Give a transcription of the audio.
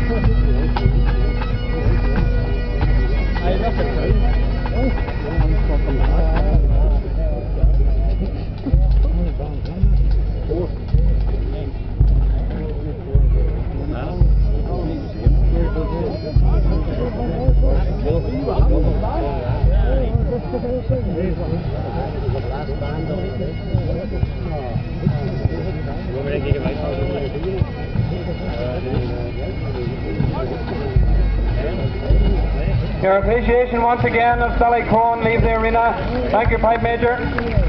Your appreciation once again of Sally Cohen leaves the arena. Thank you, Pipe Major.